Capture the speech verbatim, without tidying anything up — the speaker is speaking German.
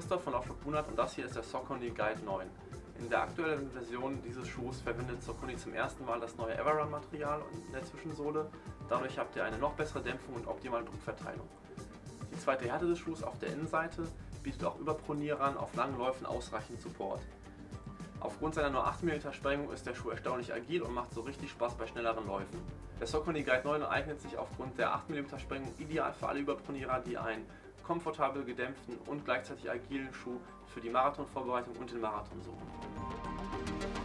Christoph von Laufschuh Brunert und das hier ist der Saucony Guide neun. In der aktuellen Version dieses Schuhs verwendet Saucony zum ersten Mal das neue Everrun Material in der Zwischensohle. Dadurch habt ihr eine noch bessere Dämpfung und optimale Druckverteilung. Die zweite Härte des Schuhs auf der Innenseite bietet auch Überpronierern auf langen Läufen ausreichend Support. Aufgrund seiner nur acht Millimeter Sprengung ist der Schuh erstaunlich agil und macht so richtig Spaß bei schnelleren Läufen. Der Saucony Guide neun eignet sich aufgrund der acht Millimeter Sprengung ideal für alle Überpronierer, die einen komfortabel gedämpften und gleichzeitig agilen Schuh für die Marathonvorbereitung und den Marathon suchen.